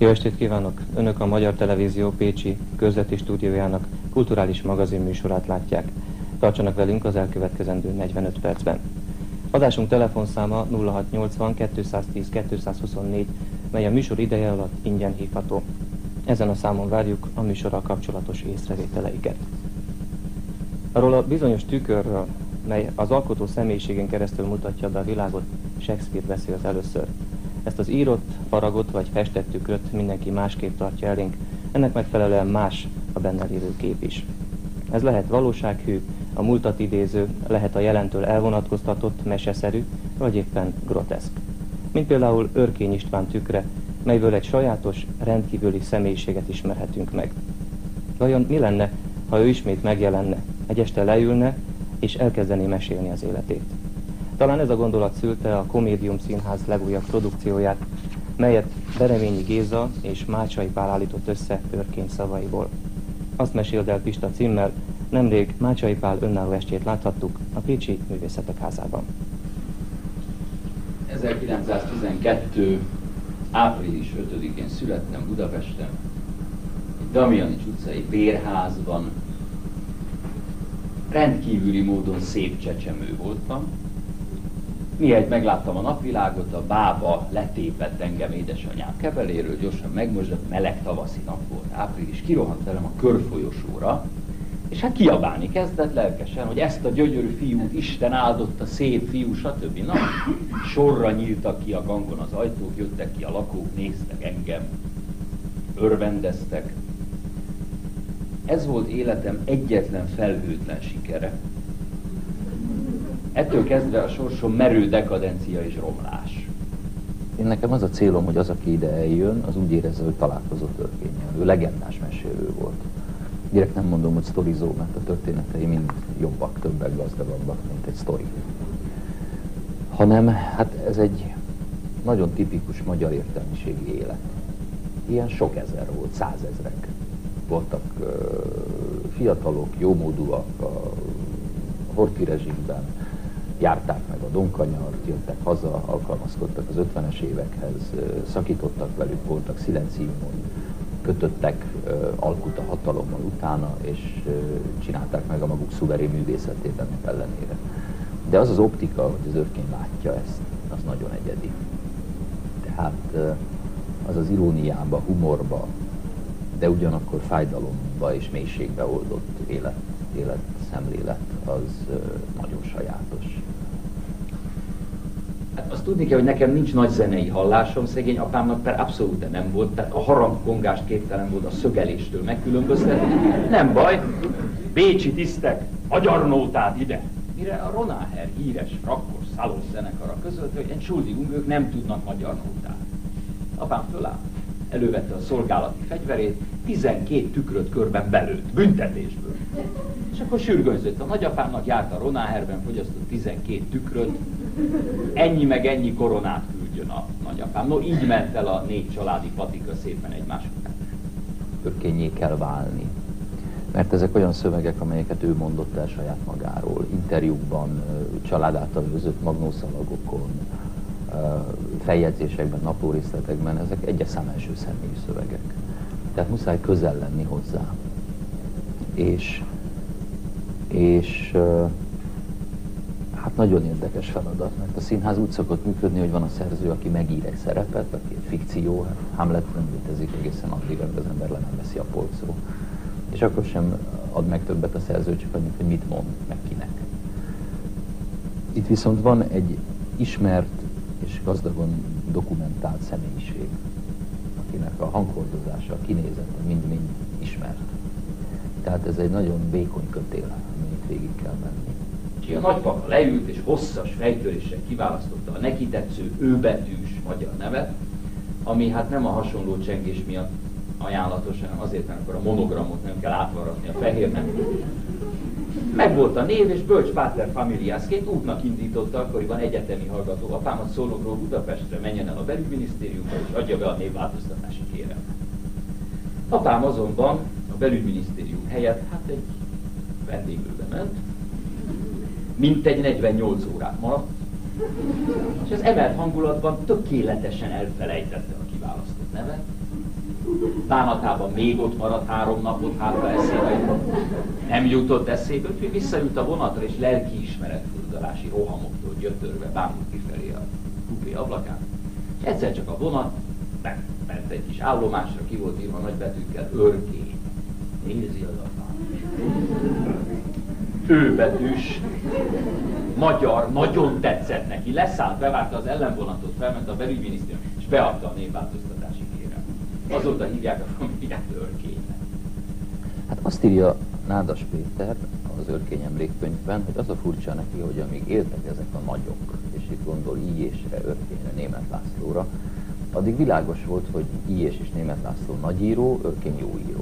Jó estét kívánok! Önök a Magyar Televízió pécsi közleti stúdiójának kulturális magazin műsorát látják. Tartsanak velünk az elkövetkezendő 45 percben. Adásunk telefonszáma 0680 210 224, mely a műsor ideje alatt ingyen hívható. Ezen a számon várjuk a műsorral kapcsolatos észrevételeiket. Arról a bizonyos tükörről, mely az alkotó személyiségén keresztül mutatja be a világot, Shakespeare beszélt először. Ezt az írott, faragott vagy festett tükröt mindenki másképp tartja elénk, ennek megfelelően más a benne lévő kép is. Ez lehet valósághű, a múltat idéző, lehet a jelentől elvonatkoztatott, meseszerű, vagy éppen groteszk. Mint például Örkény István tükre, melyből egy sajátos, rendkívüli személyiséget ismerhetünk meg. Vajon mi lenne, ha ő ismét megjelenne, egy este leülne, és elkezdené mesélni az életét? Talán ez a gondolat szülte a Komédium Színház legújabb produkcióját, melyet Bereményi Géza és Mácsai Pál állított össze Örkény szavaiból. Azt meséld el Pista címmel, nemrég Mácsai Pál önálló estjét láthattuk a Pécsi Művészetek Házában. 1912. április 5-én születtem Budapesten, egy Damjanics utcai bérházban. Rendkívüli módon szép csecsemő voltam. Mihelyt megláttam a napvilágot, a bába letépett engem édesanyám kebeléről, gyorsan megmosdott, meleg tavaszi nap volt, április, kirohant velem a körfolyosóra, és hát kiabálni kezdett lelkesen, hogy ezt a gyönyörű fiút Isten áldotta, szép fiú, stb. Na, sorra nyíltak ki a gangon az ajtók, jöttek ki a lakók, néztek engem, örvendeztek. Ez volt életem egyetlen felhőtlen sikere. Ettől kezdve a sorsom merő dekadencia és romlás. Én nekem az a célom, hogy az, aki ide eljön, az úgy érezze, hogy találkozott Örkénnyel. Ő legendás mesélő volt. Direkt nem mondom, hogy sztorizó, mert a történetei mind jobbak, többek, gazdagabbak, mint egy sztori. Hanem, hát ez egy nagyon tipikus magyar értelmiségi élet. Ilyen sok ezer volt, százezrek. Voltak fiatalok, jómódúak a Horthy rezsimben, járták meg a Donkanyart, jöttek haza, alkalmazkodtak az 50-es évekhez, szakítottak velük, voltak szilenciumon, kötöttek alkut a hatalommal utána, és csinálták meg a maguk szuverén művészetében ellenére. De az az optika, hogy az Örkény látja ezt, az nagyon egyedi. Tehát az az iróniába, humorba, de ugyanakkor fájdalomba és mélységbe oldott életszemlélet, az nagyon sajátos. Hát azt tudni kell, hogy nekem nincs nagy zenei hallásom, szegény apámnak per abszolút nem volt, tehát a harangkongást képtelen volt a szögeléstől megkülönböztetni. Nem baj, bécsi tisztek, agyarnótát ide! Mire a Ronáher híres rakkos szalos zenekara közölte, hogy Entschuldigung, ők nem tudnak magyar nótát. Apám fölállt, elővette a szolgálati fegyverét, 12 tükröt körben belőtt, büntetésből. És akkor sürgőnzött a nagyapámnak, járt a Ronáherben, fogyasztott 12 tükröt, ennyi meg ennyi koronát küldjön a nagyapám. No, így ment el a 4 családi patika szépen egymás után. Örkénnyé kell válni. Mert ezek olyan szövegek, amelyeket ő mondott el saját magáról, interjúkban, család által őrzött magnószalagokon, feljegyzésekben, naplórészletekben, ezek egyes szám első személyű szövegek. Tehát muszáj közel lenni hozzá. És hát nagyon érdekes feladat, mert a színház úgy szokott működni, hogy van a szerző, aki megír egy szerepet, aki egy fikció, Hamlet nem létezik egészen addig, amíg az ember le nem veszi a polcról. És akkor sem ad meg többet a szerző, csak annyit, hogy mit mond, meg kinek. Itt viszont van egy ismert és gazdagon dokumentált személyiség, akinek a hanghordozása, a kinézete mind-mind ismert. Tehát ez egy nagyon vékony kötél, amit végig kell menni. És a nagypapa leült és hosszas fejtöréssel kiválasztotta a neki tetsző őbetűs magyar nevet, ami hát nem a hasonló csengés miatt ajánlatos, hanem azért, mert akkor a monogramot nem kell átvarratni a fehérnek. Megvolt a név, és bölcs páter familiászként útnak indította akkoriban egyetemi hallgató apámat Szolnokról Budapestre, menjen el a belügyminisztériumba, és adja be a névváltoztatási kérelmet. Apám azonban a belügyminisztérium helyett hát egy vendéglőbe ment, mintegy 48 órát maradt, és az emelt hangulatban tökéletesen elfelejtette a kiválasztott nevet, bánatában még ott maradt 3 napot, hátra eszébe nem jutott eszébe, úgyhogy visszaült a vonatra, és lelkiismeret furdalási rohamoktól gyötörve bámult kifelé a kupé ablakán. És egyszer csak a vonat ment egy kis állomásra, ki volt írva nagybetűkkel Örkény. Nézi az apám. Őbetűs, magyar, nagyon tetszett neki, leszállt, bevárta az ellenvonatot, felment a belügyminisztérium, és beadta a névváltoztatási kérelmet. Azóta hívják a familiát Örkénynek. Hát azt írja Nádas Péter az Örkény emlékkönyvben, hogy az a furcsa neki, hogy amíg éltek ezek a nagyok, és itt gondol Illyésre, Örkényre, Németh Lászlóra, addig világos volt, hogy Illyés és Németh László nagyíró, Örkény jó író.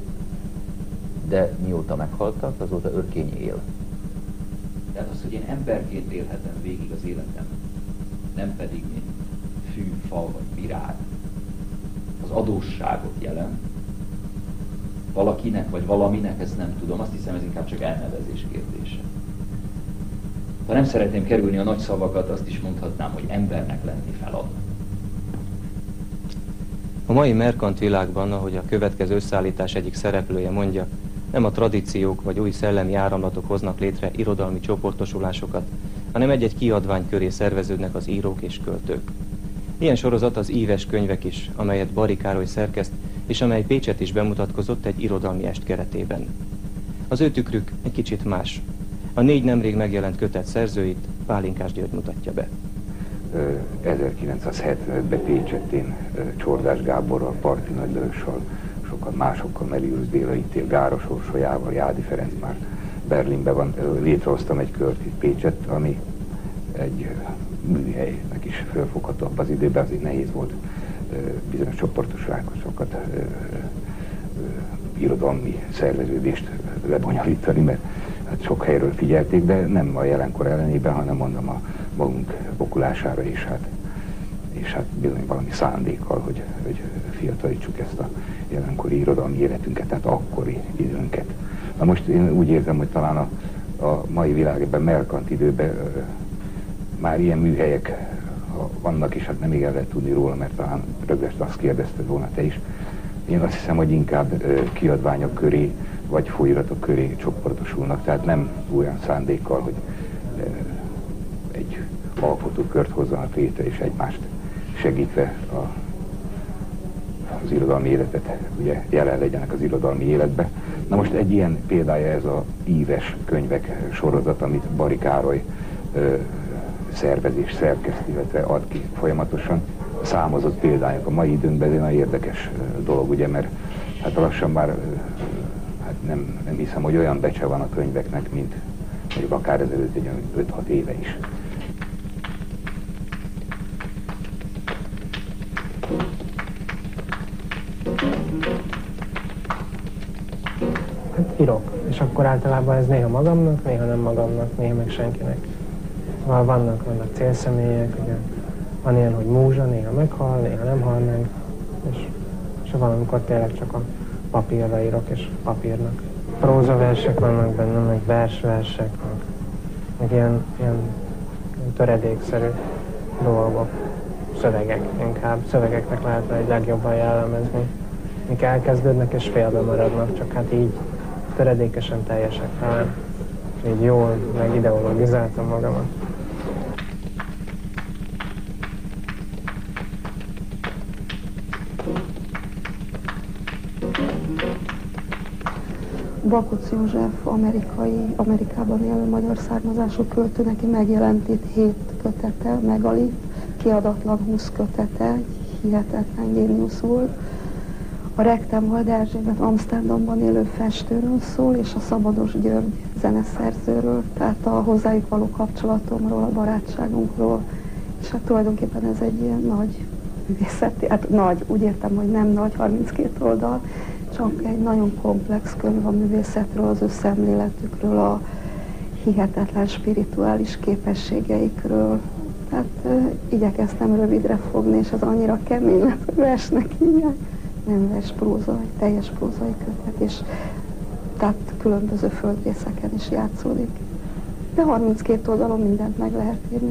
De mióta meghaltak, azóta Örkény él. Tehát az, hogy én emberként élhetem végig az életem, nem pedig mint fű, fal vagy virág, az adósságot jelent. Valakinek vagy valaminek, ezt nem tudom, azt hiszem ez inkább csak elnevezés kérdése. Ha nem szeretném kerülni a nagy szavakat, azt is mondhatnám, hogy embernek lenni feladat. A mai merkant világban, ahogy a következő összeállítás egyik szereplője mondja, nem a tradíciók vagy új szellemi áramlatok hoznak létre irodalmi csoportosulásokat, hanem egy-egy kiadvány köré szerveződnek az írók és költők. Ilyen sorozat az Íves könyvek is, amelyet Bari Károly szerkeszt, és amely Pécset is bemutatkozott egy irodalmi est keretében. Az ő tükrük egy kicsit más. A 4 nemrég megjelent kötet szerzőit Pálinkás György mutatja be. 1975-ben Pécsetén Csordás Gáborral, Parti Nagy Lőssal, sokan másokkal, Melius Béla Ittél, Gáros Orsolyával, Jádi Ferenc már Berlinben van, létrehoztam egy kört itt Pécset, ami egy műhelynek is fölfogható abban az időben, azért nehéz volt bizonyos csoportosulásokat, irodalmi szerveződést lebonyolítani, mert hát sok helyről figyelték, de nem a jelenkor ellenében, hanem mondom a magunk bokulására is, és hát bizony valami szándékkal, hogy fiatalítsuk ezt a jelenkori irodalmi életünket, tehát akkori időnket. Na most én úgy érzem, hogy talán a mai világ ebben merkant időben már ilyen műhelyek vannak, és hát nem igen lehet tudni róla, mert talán rögvest azt kérdezted volna te is. Én azt hiszem, hogy inkább kiadványok köré, vagy folyóiratok köré csoportosulnak, tehát nem olyan szándékkal, hogy egy alkotókört hozzanak létre, és egymást segítve az irodalmi életet, ugye jelen legyenek az irodalmi életbe. Na most egy ilyen példája ez a Íves könyvek sorozat, amit Bari Károly szervezés, szerkeszt, illetve ad ki folyamatosan. Számozott példányok a mai időnkben, ez egy nagyon érdekes dolog, ugye, mert hát lassan már hát nem hiszem, hogy olyan becse van a könyveknek, mint mondjuk akár ezelőtt egy 5-6 éve is. Hát írok, és akkor általában ez néha magamnak, néha nem magamnak, néha meg senkinek. Vannak célszemélyek, ugye van ilyen, hogy múzsa, néha meghal, néha nem hal meg, és valamikor tényleg csak a papírra írok, és papírnak. Prózaversek vannak benne, meg versversek, meg ilyen töredékszerű dolgok, szövegek inkább. Szövegeknek lehetne egy legjobban jellemezni, mik elkezdődnek és félbe maradnak, csak hát így töredékesen teljesek talán. És így jól megideologizáltam magamat. Bakucs József Amerikában élő magyar származású költő, neki megjelent itt 7 kötete, Megalit, kiadatlan 20 kötete, egy hihetetlen géniusz volt. A Rektenwald Erzsébet Amsterdamban élő festőről szól, és a Szabados György zeneszerzőről, tehát a hozzájuk való kapcsolatomról, a barátságunkról, és hát tulajdonképpen ez egy ilyen nagy művészeti, hát nagy, úgy értem, hogy nem nagy, 32 oldal, csak egy nagyon komplex könyv a művészetről, az ő szemléletükről, a hihetetlen spirituális képességeikről. Tehát igyekeztem rövidre fogni, és az annyira kemény lett, hogy versnek hívják. Nem vers, próza, egy teljes prózai kötet, és tehát különböző földrészeken is játszódik. De 32 oldalon mindent meg lehet írni.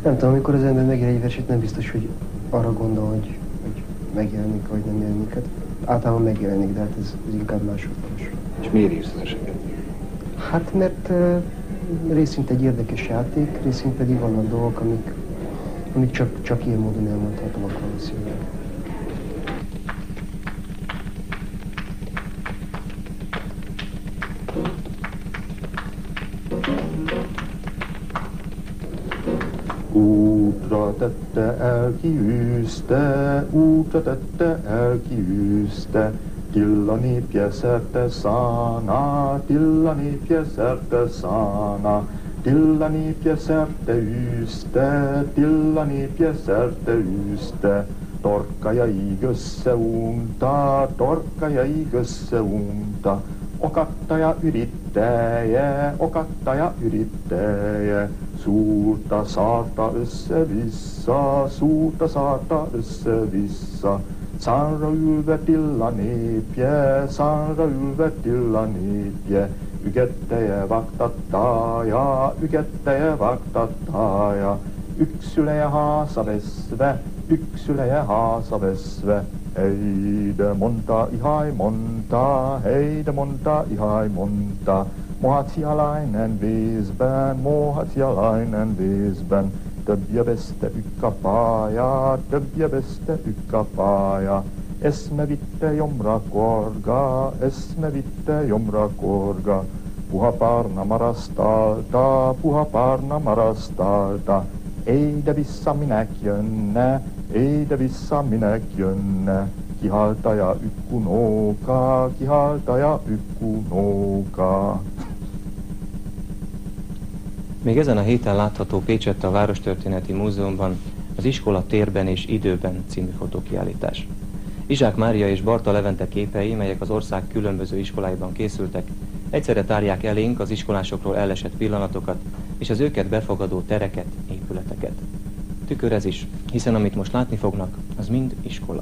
Nem tudom, amikor az ember megír egy verset, nem biztos, hogy arra gondol, hogy megjelenik, vagy nem jelenik. Hát általában megjelenik, de hát ez inkább másodlagos. És miért írsz verseket? Hát mert részint egy érdekes játék, részint pedig vannak dolgok, amik csak ilyen módon elmondhatóak valószínűleg. Útra tette, elkiűzte, Tilla népje szerte szána, Tilla népje szerte szána, Tilla népje szerte űzte, Tilla népje szerte űzte, torkajaig összeunta, okattaja üritteje, szúrta, szárta össze-vissza, szánra ülve Tilla népje, ügetteje vaktattája, üksüleje háza veszve, heide mondta, ihaj mondta, mohatsialainen vészben, többje veszte ükkapája, eszme vitte jomra korga, puha párna marasztalta, éde vissza minek jönne, kihaltaja ükkunóka. Még ezen a héten látható Pécsette a Várostörténeti Múzeumban az Iskola térben és időben című fotókiállítás. Izsák Mária és Barta Levente képei, melyek az ország különböző iskoláiban készültek, egyszerre tárják elénk az iskolásokról elesett pillanatokat és az őket befogadó tereket, épületeket. Tükör ez is, hiszen amit most látni fognak, az mind iskola.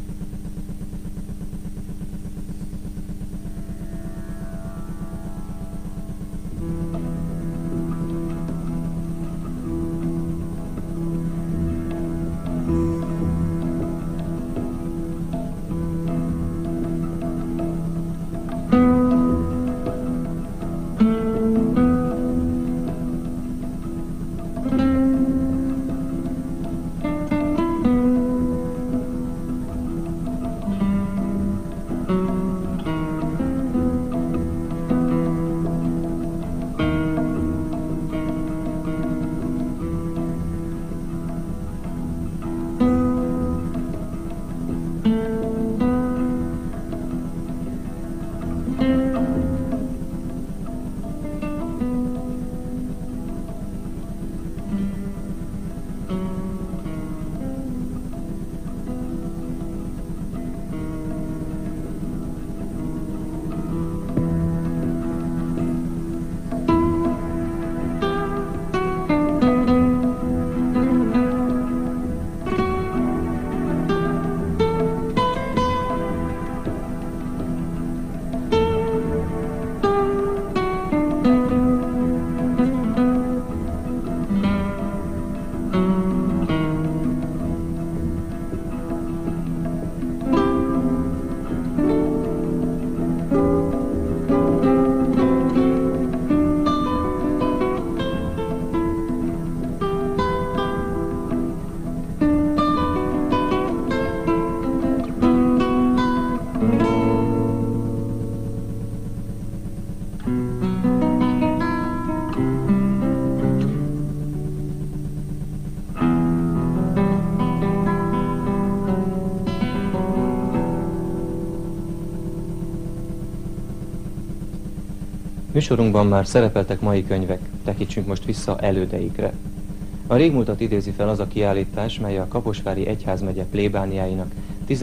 Műsorunkban már szerepeltek mai könyvek, tekintsünk most vissza elődeikre. A régmúltat idézi fel az a kiállítás, mely a Kaposvári Egyházmegye plébániáinak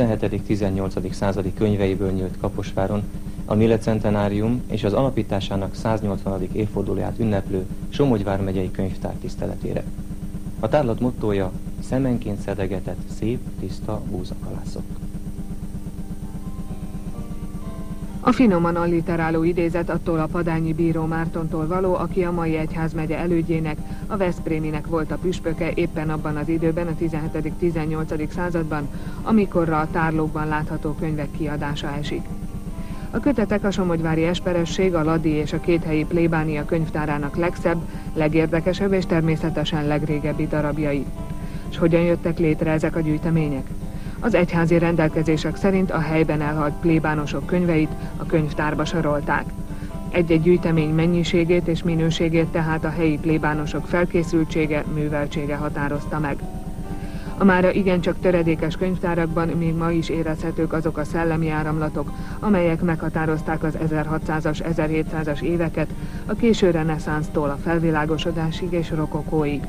17.-18. századi könyveiből nyílt Kaposváron, a Millecentenárium és az alapításának 180. évfordulóját ünneplő Somogy vármegyei könyvtár tiszteletére. A tárlat mottója: szemenként szedegetett, szép, tiszta búzakalászok. A finoman alliteráló idézet attól a Padányi bíró Mártontól való, aki a mai egyházmegye elődjének, a veszpréminek volt a püspöke éppen abban az időben, a 17.-18. században, amikorra a tárlókban látható könyvek kiadása esik. A kötetek a somogyvári esperesség, a Ladi és a kéthelyi plébánia könyvtárának legszebb, legérdekesebb és természetesen legrégebbi darabjai. És hogyan jöttek létre ezek a gyűjtemények? Az egyházi rendelkezések szerint a helyben elhalt plébánosok könyveit a könyvtárba sorolták. Egy-egy gyűjtemény mennyiségét és minőségét tehát a helyi plébánosok felkészültsége, műveltsége határozta meg. A mára igencsak töredékes könyvtárakban még ma is érezhetők azok a szellemi áramlatok, amelyek meghatározták az 1600-as, 1700-as éveket, a késő reneszánsztól a felvilágosodásig és rokokóig.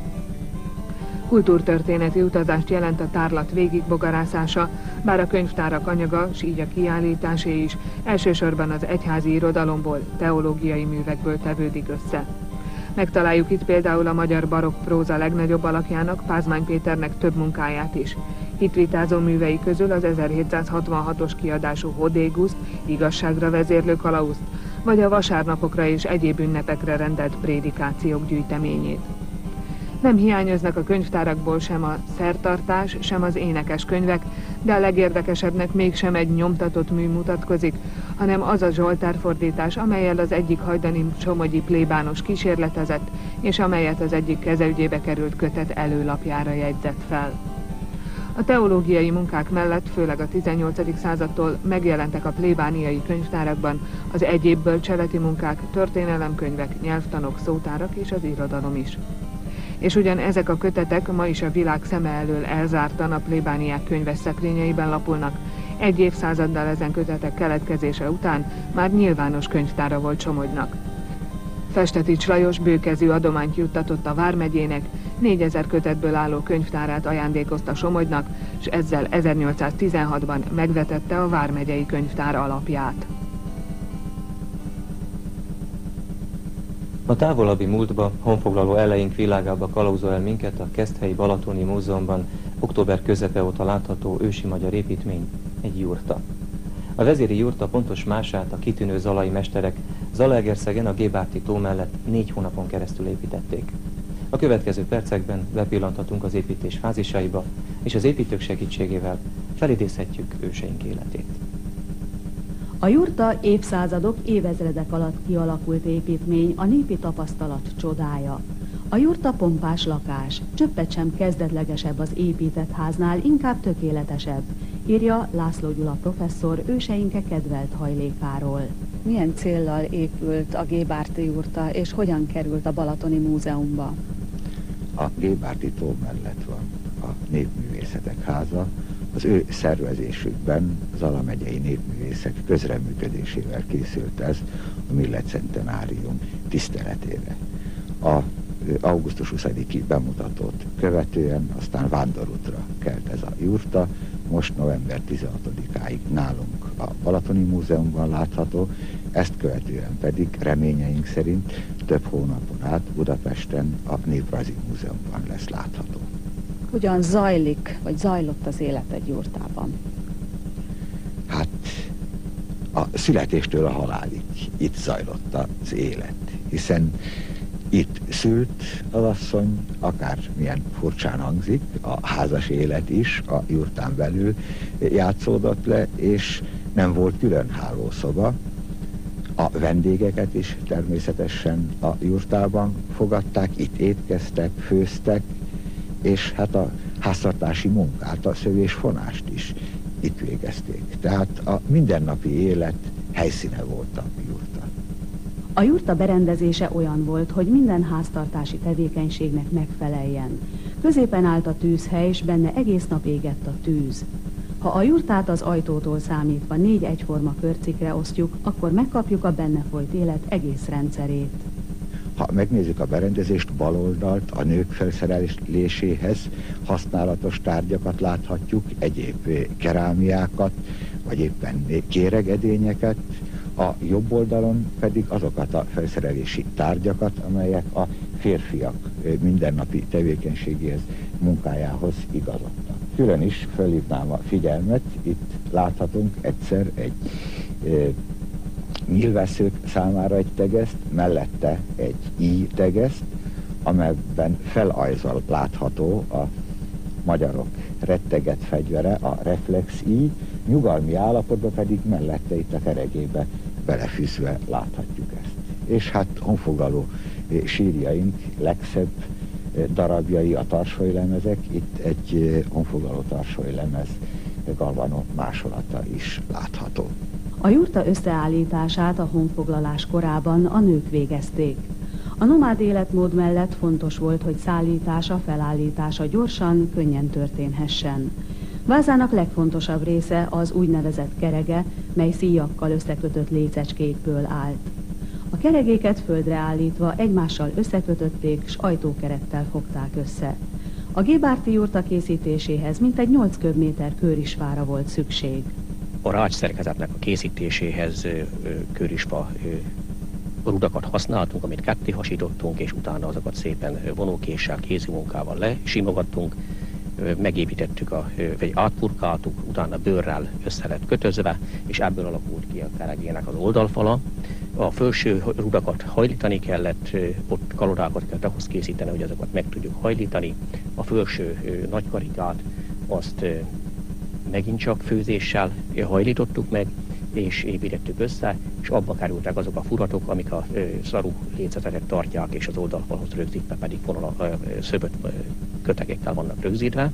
Kultúrtörténeti utazást jelent a tárlat végigbogarászása, bár a könyvtárak anyaga, s így a kiállításé is elsősorban az egyházi irodalomból, teológiai művekből tevődik össze. Megtaláljuk itt például a magyar barokk próza legnagyobb alakjának, Pázmány Péternek több munkáját is. Hitvitázó művei közül az 1766-os kiadású Hodéguszt, igazságra vezérlő kalauzt, vagy a vasárnapokra és egyéb ünnepekre rendelt prédikációk gyűjteményét. Nem hiányoznak a könyvtárakból sem a szertartás, sem az énekes könyvek, de a legérdekesebbnek mégsem egy nyomtatott mű mutatkozik, hanem az a zsoltárfordítás, amellyel az egyik hajdani somogyi plébános kísérletezett, és amelyet az egyik kezeügyébe került kötet előlapjára jegyzett fel. A teológiai munkák mellett, főleg a 18. századtól megjelentek a plébániai könyvtárakban az egyéb bölcseleti munkák, történelemkönyvek, nyelvtanok, szótárak és az irodalom is. És ugyan ezek a kötetek ma is a világ szeme elől elzártan a plébániák könyves szekrényeiben lapulnak, egy évszázaddal ezen kötetek keletkezése után már nyilvános könyvtára volt Somogynak. Festetics Lajos bőkezű adományt juttatott a vármegyének, 4000 kötetből álló könyvtárát ajándékozta Somogynak, és ezzel 1816-ban megvetette a vármegyei könyvtár alapját. A távolabbi múltba, honfoglaló eleink világába kalauzol el minket a Keszthelyi Balatoni Múzeumban október közepe óta látható ősi magyar építmény, egy jurta. A vezéri jurta pontos mását a kitűnő zalai mesterek Zalaegerszegen a Gébárti tó mellett 4 hónapon keresztül építették. A következő percekben bepillanthatunk az építés fázisaiba, és az építők segítségével felidézhetjük őseink életét. A jurta évszázadok, évezredek alatt kialakult építmény, a népi tapasztalat csodája. A jurta pompás lakás, csöppet sem kezdetlegesebb az épített háznál, inkább tökéletesebb, írja László Gyula professzor őseinke kedvelt hajlékáról. Milyen céllal épült a Gébárti jurta, és hogyan került a Balatoni Múzeumba? A Gébárti tó mellett van a Népművészetek Háza. Az ő szervezésükben Zala megyei népművészek közreműködésével készült ez a milletcentenárium tiszteletére. A augusztus 20-i bemutatót követően aztán vándorútra kelt ez a jurta, most november 16-áig nálunk a Balatoni Múzeumban látható, ezt követően pedig reményeink szerint több hónapon át Budapesten a Néprajzi Múzeumban lesz látható. Hogyan zajlik, vagy zajlott az élet egy jurtában? Hát a születéstől a halálig itt zajlott az élet, hiszen itt szült az asszony, akármilyen furcsán hangzik, a házas élet is a jurtán belül játszódott le, és nem volt külön hálószoba. A vendégeket is természetesen a jurtában fogadták, itt étkeztek, főztek, és hát a háztartási munkát, a szövésfonást is itt végezték. Tehát a mindennapi élet helyszíne volt a jurta. A jurta berendezése olyan volt, hogy minden háztartási tevékenységnek megfeleljen. Középen állt a tűzhely, és benne egész nap égett a tűz. Ha a jurtát az ajtótól számítva 4 egyforma körcikre osztjuk, akkor megkapjuk a benne folyt élet egész rendszerét. Ha megnézzük a berendezést, baloldalt a nők felszereléséhez használatos tárgyakat láthatjuk, egyéb kerámiákat, vagy éppen kéregedényeket, a jobb oldalon pedig azokat a felszerelési tárgyakat, amelyek a férfiak mindennapi tevékenységéhez, munkájához igazodtak. Külön is felhívnám a figyelmet, itt láthatunk egyszer egy nyílvesszők számára egy tegeszt, mellette egy I tegeszt, amelyben felajzol látható a magyarok retteget fegyvere, a reflex I, nyugalmi állapotban pedig mellette itt a keregébe belefűzve láthatjuk ezt. És hát honfoglaló sírjaink legszebb darabjai a tarsolylemezek, itt egy honfoglaló tarsolylemez galvanó másolata is látható. A jurta összeállítását a honfoglalás korában a nők végezték. A nomád életmód mellett fontos volt, hogy szállítása, felállítása gyorsan, könnyen történhessen. Vázának legfontosabb része az úgynevezett kerege, mely szíjakkal összekötött lécecskékből állt. A keregéket földre állítva egymással összekötötték, s ajtókerettel fogták össze. A gébárti jurta készítéséhez mintegy 8 köbméter kőrisfára volt szükség. A rács szerkezetnek a készítéséhez kőrisfa rudakat használtunk, amit ketté hasítottunk, és utána azokat szépen vonókéssel, kézimunkával lesimogattunk, megépítettük, vagy átpurkáltuk, utána bőrrel össze lett kötözve, és ebből alakult ki a keregének az oldalfala. A felső rudakat hajlítani kellett, ott kalorákat kellett ahhoz készíteni, hogy azokat meg tudjuk hajlítani. A felső nagykarikát azt megint csak főzéssel hajlítottuk meg, és építettük össze, és abba kerültek azok a furatok, amik a szaru lécezetet tartják, és az oldalfalhoz rögzítve pedig szöböt kötegekkel vannak rögzítve.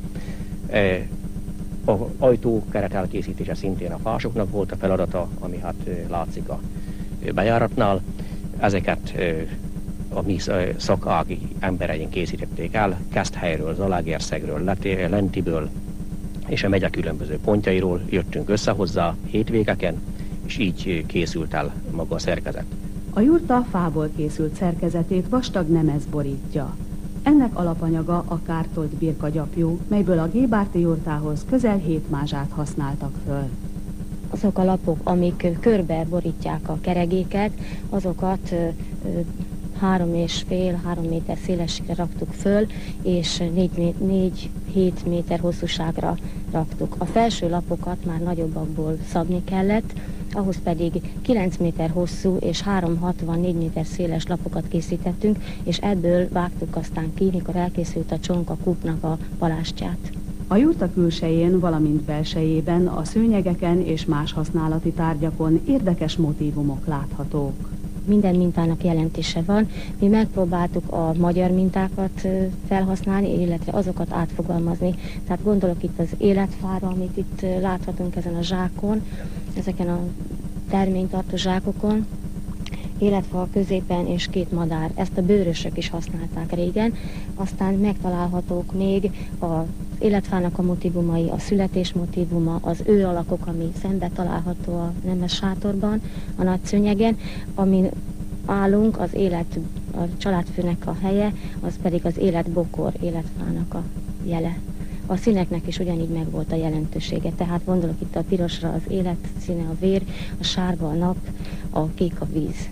Az ajtókeret elkészítése szintén a fásoknak volt a feladata, ami hát látszik a bejáratnál. Ezeket a mi szakági embereink készítették el, Keszthelyről, Zalaegerszegről, Lentiből, és a megye különböző pontjairól jöttünk össze hozzá hétvégeken, és így készült el maga a szerkezet. A jurta fából készült szerkezetét vastag nemez borítja. Ennek alapanyaga a kártolt birkagyapjú, melyből a gébárti jurtához közel 7 mázsát használtak föl. Azok a lapok, amik körbe borítják a keregéket, azokat 3,5-3 méter szélességre raktuk föl, és 4-7 méter hosszúságra raktuk. A felső lapokat már nagyobbakból szabni kellett, ahhoz pedig 9 méter hosszú és 3,64 méter széles lapokat készítettünk, és ebből vágtuk aztán ki, mikor elkészült a csonka kúpnak a palástját. A jurta külsején, valamint belsejében, a szőnyegeken és más használati tárgyakon érdekes motívumok láthatók. Minden mintának jelentése van. Mi megpróbáltuk a magyar mintákat felhasználni, illetve azokat átfogalmazni. Tehát gondolok itt az életfára, amit itt láthatunk ezen a zsákon, ezeken a terménytartó zsákokon. Életfa a középen és 2 madár. Ezt a bőrösök is használták régen. Aztán megtalálhatók még az életfának a motívumai, a születés motívuma, az ő alakok, ami szembe található a nemes sátorban, a nagy szőnyegen, amin állunk, az élet, a családfőnek a helye, az pedig az életbokor, életfának a jele. A színeknek is ugyanígy megvolt a jelentősége, tehát gondolok itt a pirosra az élet színe, a vér, a sárga a nap, a kék a víz.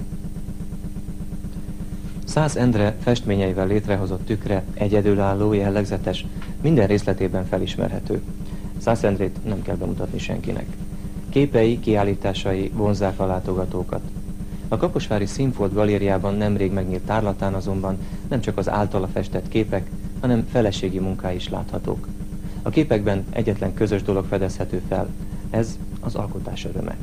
Szász Endre festményeivel létrehozott tükre egyedülálló, jellegzetes, minden részletében felismerhető. Szász Endrét nem kell bemutatni senkinek. Képei, kiállításai vonzzák a látogatókat. A Kaposvári Színfolt galériában nemrég megnyílt tárlatán azonban nem csak az általa festett képek, hanem feleségi munkái is láthatók. A képekben egyetlen közös dolog fedezhető fel, ez az alkotás öröme.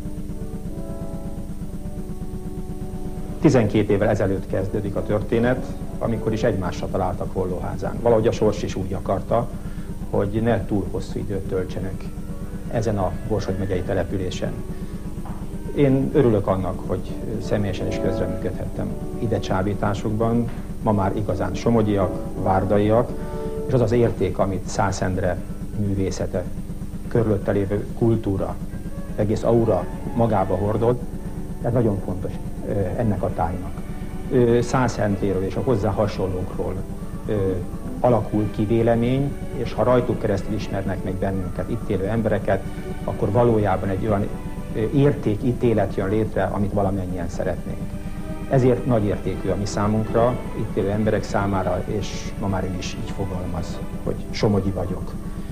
12 évvel ezelőtt kezdődik a történet, amikor is egymásra találtak Hollóházán. Valahogy a sors is úgy akarta, hogy ne túl hosszú időt töltsenek ezen a Borsod megyei településen. Én örülök annak, hogy személyesen is közreműködhettem ide csábításokban, ma már igazán somogyiak, várdaiak, és az az érték, amit Szász Endre művészete, körülötte lévő kultúra, egész aura magába hordod, ez nagyon fontos ennek a tájnak. Szász Endréről és a hozzá hasonlókról alakul ki vélemény, és ha rajtuk keresztül ismernek meg bennünket, itt élő embereket, akkor valójában egy olyan értékítélet jön létre, amit valamennyien szeretnénk. Ezért nagy értékű a mi számunkra, itt élő emberek számára, és ma már én is így fogalmaz, hogy somogyi vagyok.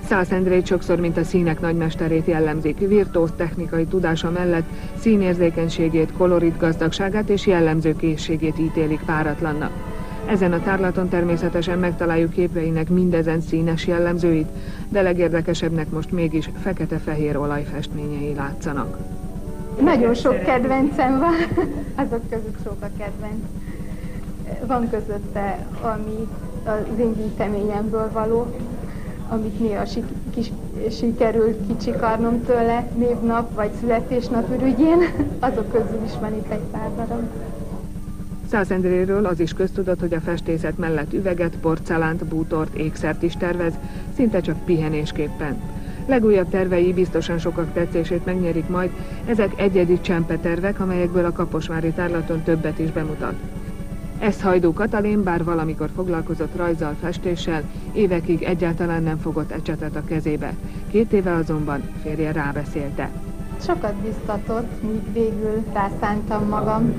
Szász Endrét sokszor, mint a színek nagymesterét jellemzik. Virtuóz technikai tudása mellett színérzékenységét, kolorit gazdagságát és jellemző készségét ítélik páratlannak. Ezen a tárlaton természetesen megtaláljuk képeinek mindezen színes jellemzőit, de legérdekesebbnek most mégis fekete-fehér olajfestményei látszanak. Nagyon sok kedvencem van, azok között sok a kedvenc. Van közötte, ami az én gyűjteményemből való, amit néha sikerült kicsikarnom tőle névnap vagy születésnap ürügyén, azok közül is van itt egy pár darab. Szász Endréről az is köztudott, hogy a festészet mellett üveget, porcelánt, bútort, ékszert is tervez, szinte csak pihenésképpen. Legújabb tervei biztosan sokak tetszését megnyerik majd, ezek egyedi csempetervek, amelyekből a kaposvári tárlaton többet is bemutat. Ezt Hajdú Katalin, bár valamikor foglalkozott rajzzal, festéssel, évekig egyáltalán nem fogott ecsetet a kezébe. 2 éve azonban férje rábeszélte. Sokat biztatott, míg végül rászántam magam.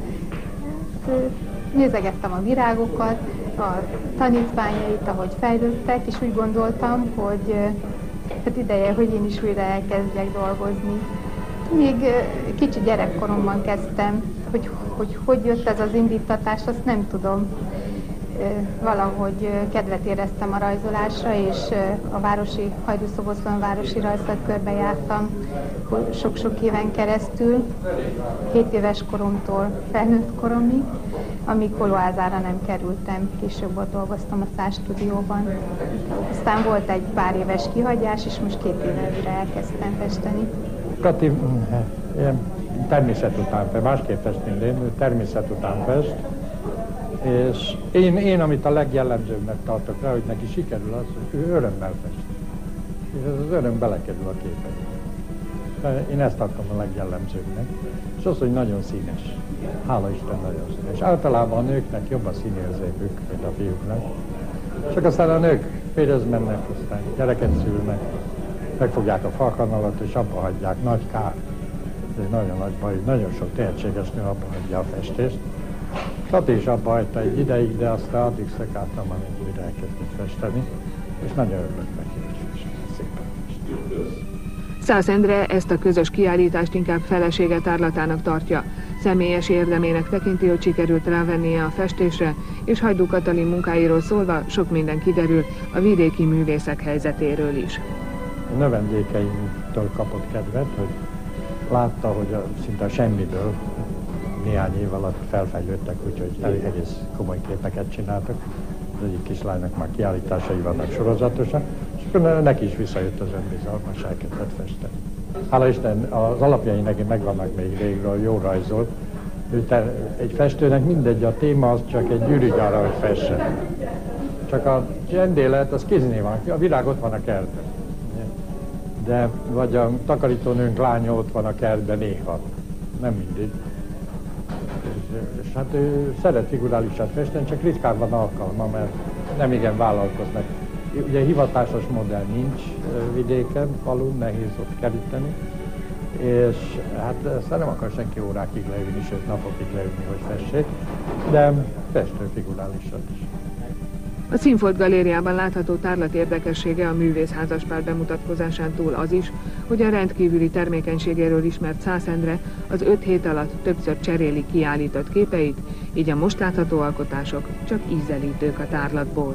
Nézegettem a virágokat, a tanítványait, ahogy fejlődtek, és úgy gondoltam, hogy hát ideje, hogy én is újra elkezdjek dolgozni. Még kicsi gyerekkoromban kezdtem, hogy jött ez az indítatás, azt nem tudom. Valahogy kedvet éreztem a rajzolásra, és a városi, Hajdú-Szoboszlón városi rajztatkörbe jártam sok-sok éven keresztül, 7 éves koromtól felnőtt koromig, amíg Kolóházára nem kerültem, később ott dolgoztam a Szász stúdióban. Aztán volt egy pár éves kihagyás, és most 2 éve újra elkezdtem festeni. Kati ilyen természet után fest, másképp fest, mint én, természet után fest, és én amit a legjellemzőbbnek tartok rá, hogy neki sikerül az, hogy ő örömmel fest. És ez az öröm belekerül a képekbe. Én ezt tartom a legjellemzőbbnek. És az, hogy nagyon színes. Hála Isten, nagyon színes. Általában a nőknek jobb a színérzékük, mint a fiúknak. Csak aztán a nők férjhez mennek, aztán gyereket szülnek, megfogják a falkanalat, és abba hagyják. Nagy kár. Ez egy nagyon nagy baj, nagyon sok tehetséges nő abba hagyja a festést. Kati is abba hagyta egy ideig, de aztán addig szekáltam, amíg újra elkezdett festeni, és nagyon örülök neki, hogy szépen. Szász Endre ezt a közös kiállítást inkább felesége tárlatának tartja. Személyes érdemének tekinti, hogy sikerült rávennie a festésre, és Hajdú Katalin munkáiról szólva sok minden kiderül a vidéki művészek helyzetéről is. A növendékeimtől kapott kedvet, hogy látta, hogy szinte a semmiből néhány év alatt felfejlődtek, úgyhogy egész komoly képeket csináltak. Az egyik kislánynak már kiállításai vannak sorozatosan, és akkor neki is visszajött az önbizalma, és elkezdett festeni. Hála Isten, az alapjai neki megvannak még régről, jó rajzol. Egy festőnek mindegy, a téma az csak egy ürügy arra, hogy fessen. Csak a csendélet, az kéznél van, a virág ott van a kertben. De vagy a takarítónőnk lánya ott van a kertben néha. Nem mindig. És hát ő szeret figurálisat festeni, csak ritkán van alkalma, mert nem igen vállalkoznak. Ugye hivatásos modell nincs vidéken, falun, nehéz ott keríteni, és hát aztán nem akar senki órákig leülni, sőt napokig leülni, hogy fessék, de festő figurálisat is. A Színfolt galériában látható tárlat érdekessége a művészházaspár bemutatkozásán túl az is, hogy a rendkívüli termékenységéről ismert Szász Endre az 5 hét alatt többször cseréli kiállított képeit, így a most látható alkotások csak ízelítők a tárlatból.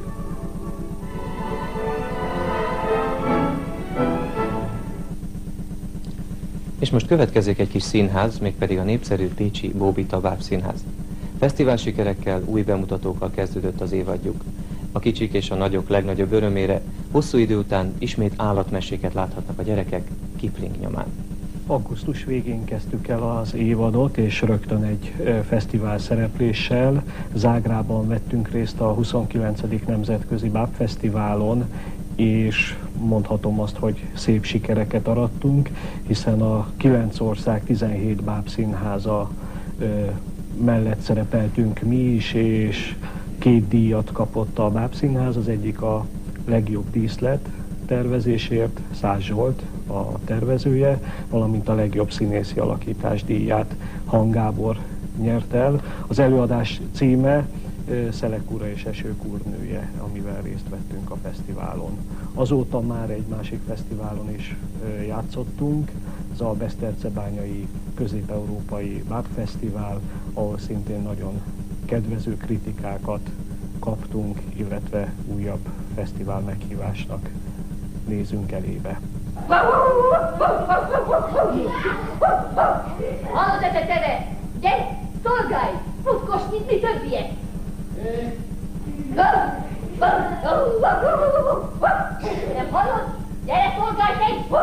És most következik egy kis színház, mégpedig a népszerű pécsi Bóbita Bábszínház. Fesztivál sikerekkel, új bemutatókkal kezdődött az évadjuk. A kicsik és a nagyok legnagyobb örömére hosszú idő után ismét állatmeséket láthatnak a gyerekek Kipling nyomán. Augusztus végén kezdtük el az évadot, és rögtön egy fesztivál szerepléssel. Zágrában vettünk részt a 29. Nemzetközi Bábfesztiválon, és mondhatom azt, hogy szép sikereket arattunk, hiszen a 9 ország 17 bábszínháza mellett szerepeltünk mi is, és 2 díjat kapott a Bábszínház, az egyik a legjobb díszlet tervezésért, Szász Zsolt a tervezője, valamint a legjobb színészi alakítás díját Han Gábor nyert el. Az előadás címe Szelek ura és Esők úrnője, amivel részt vettünk a fesztiválon. Azóta már egy másik fesztiválon is játszottunk, az a Besztercebányai Közép-Európai Bábfesztivál, ahol szintén nagyon kedvező kritikákat kaptunk, illetve újabb fesztivál meghívásnak nézünk elébe. Hallod ezt te? Gyere, szolgálj! Futkos, mint mi többiek! Nem hallod? Gyere, szolgálj te!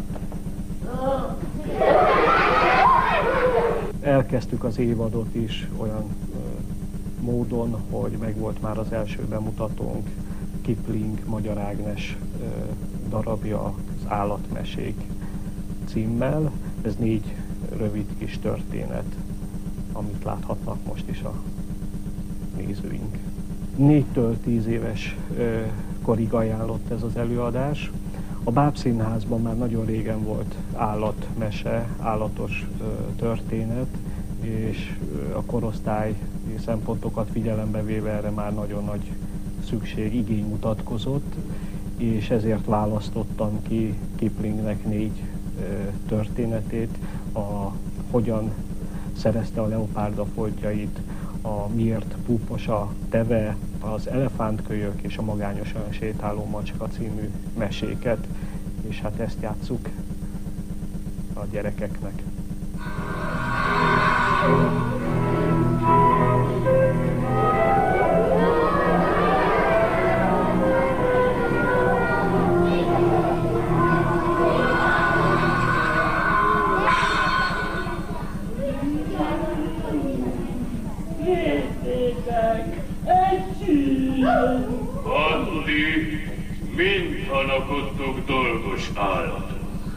Elkezdtük az évadot is olyan módon, hogy megvolt már az első bemutatónk, Kipling, Magyar Ágnes darabja, az Állatmesék címmel. Ez 4 rövid kis történet, amit láthatnak most is a nézőink. 4-től 10 éves korig ajánlott ez az előadás. A Bábszínházban már nagyon régen volt állatmese, állatos történet, és a korosztály szempontokat figyelembe véve erre már nagyon nagy szükség, igény mutatkozott, és ezért választottam ki Kiplingnek 4 történetét, hogyan szerezte a leopárda foltjait, a Miért púpos a teve, az Elefántkölyök és a Magányosan sétáló macska című meséket, és hát ezt játsszuk a gyerekeknek. Addig mind hanakodtok dolgos állatok.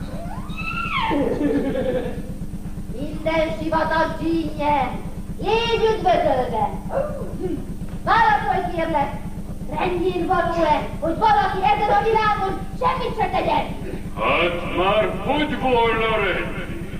Minden sivatag dzsínje, légy üdvözölve! Válaszolj kérlek, rendjén való-e, hogy valaki ezen a világon semmit se tegyen? Hát már hogy volna rend?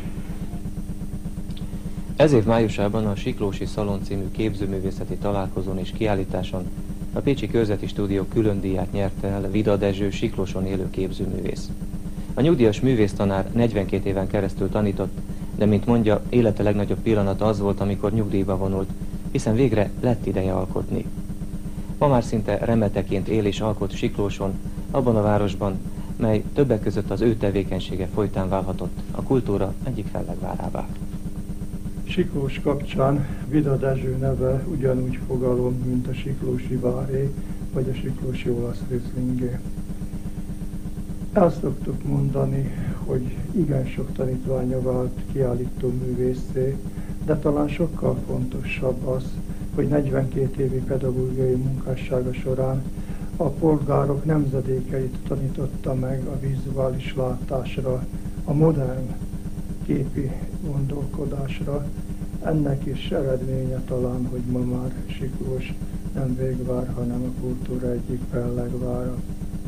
Ez év májusában a Siklósi Szalon című képzőművészeti találkozón és kiállításon a Pécsi Körzeti Stúdió külön díját nyerte el Vida Dezső Siklóson élő képzőművész. A nyugdíjas művésztanár 42 éven keresztül tanított, de mint mondja, élete legnagyobb pillanata az volt, amikor nyugdíjba vonult, hiszen végre lett ideje alkotni. Ma már szinte remeteként él és alkot Siklóson, abban a városban, mely többek között az ő tevékenysége folytán válhatott a kultúra egyik fellegvárává. Siklós kapcsán Vida Dezső neve ugyanúgy fogalom, mint a siklósi váré, vagy a siklósi olasz rizlingé. El szoktuk mondani, hogy igen sok tanítványa vált kiállító művészé, de talán sokkal fontosabb az, hogy 42 évi pedagógiai munkássága során a polgárok nemzedékeit tanította meg a vizuális látásra, a modern képi gondolkodásra. Ennek is eredménye talán, hogy ma már Siklós nem végvár, hanem a kultúra egyik fellegvára.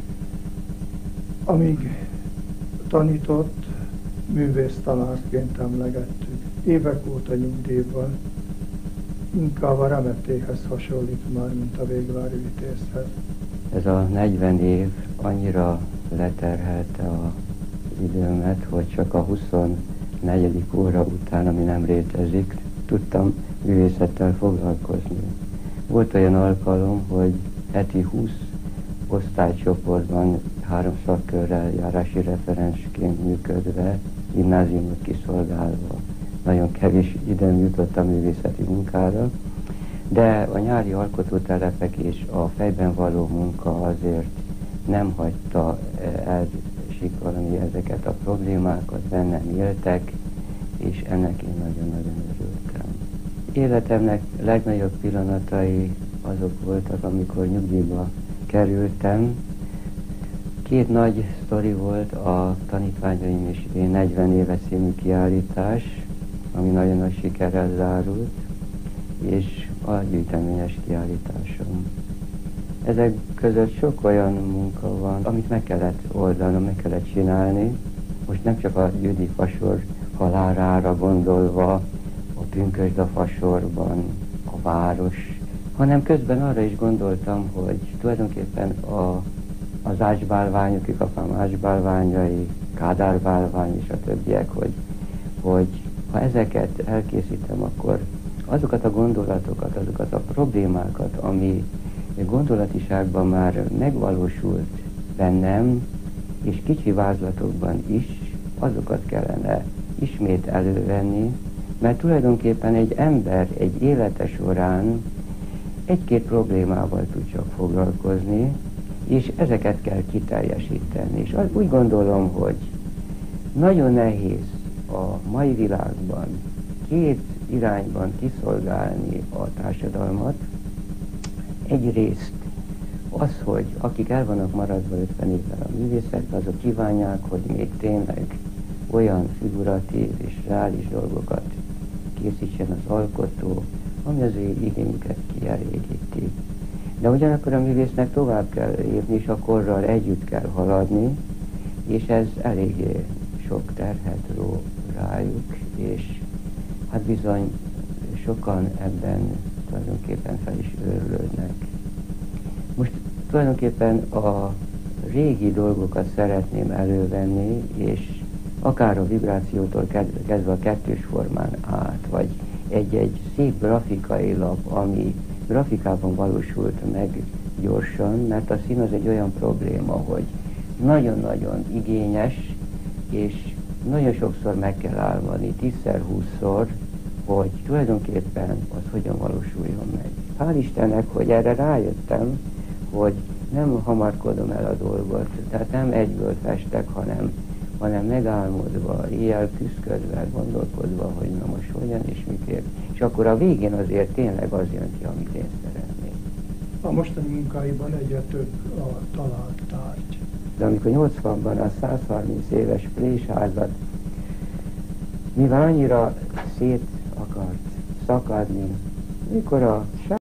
Amíg tanított, művésztanárként emlegettük. Évek óta nyugdíjban, inkább a remetéhez hasonlít már, mint a végvári vitézhez. Ez a 40 év annyira leterhelte az időmet, hogy csak a 24. óra után, ami nem létezik, tudtam művészettel foglalkozni. Volt olyan alkalom, hogy heti 20 osztálycsoportban 3 szakkörrel járási referensként működve, gimnáziumot kiszolgálva. Nagyon kevés időm jutott a művészeti munkára, de a nyári alkotótelepek és a fejben való munka azért nem hagyta elsiklani ezeket a problémákat, bennem éltek, és ennek én nagyon-nagyon örültem. Életemnek legnagyobb pillanatai azok voltak, amikor nyugdíjba kerültem. 2 nagy sztori volt, a Tanítványaim és én 40 éve című kiállítás, ami nagyon nagy sikerrel zárult, és a gyűjteményes kiállításom. Ezek között sok olyan munka van, amit meg kellett oldanom, meg kellett csinálni. Most nem csak a Gyüdi Fasor halálára gondolva, a Pünkösd a Fasorban, a város hanem közben arra is gondoltam, hogy tulajdonképpen az ácsbálványok, apám ácsbálványai, kádárbálvány és a többiek, hogy ha ezeket elkészítem, akkor azokat a gondolatokat, azokat a problémákat, ami gondolatiságban már megvalósult bennem, és kicsi vázlatokban is, azokat kellene ismét elővenni, mert tulajdonképpen egy ember egy élete során egy-két problémával tud csak foglalkozni, és ezeket kell kiteljesíteni. És úgy gondolom, hogy nagyon nehéz a mai világban két irányban kiszolgálni a társadalmat. Egyrészt az, hogy akik el vannak maradva 50 évvel a művészetben, azok kívánják, hogy még tényleg olyan figuratív és reális dolgokat készítsen az alkotó, ami az ő igényüket kielégíti. De ugyanakkor a művésznek tovább kell lépni, és a korral együtt kell haladni, és ez eléggé sok terhet ró rájuk, és hát bizony sokan ebben tulajdonképpen fel is őrlődnek. Most tulajdonképpen a régi dolgokat szeretném elővenni, és akár a vibrációtól kezdve a kettős formán át, vagy egy szép grafikai lap, ami grafikában valósult meg gyorsan, mert a szín az egy olyan probléma, hogy nagyon-nagyon igényes, és nagyon sokszor meg kell álmodni, 10-20-szor, hogy tulajdonképpen az hogyan valósuljon meg. Hál' Istennek, hogy erre rájöttem, hogy nem hamarkodom el a dolgot, tehát nem egyből festek, hanem megálmodva, éjjel küszködve, gondolkodva, hogy na most hogyan és mikért. És akkor a végén azért tényleg az jön ki, amit én szeretnék. A mostani munkáiban egyre több a talált tárgy. De amikor 80-ban a 130 éves présházat, mivel annyira szét akart szakadni, mikor a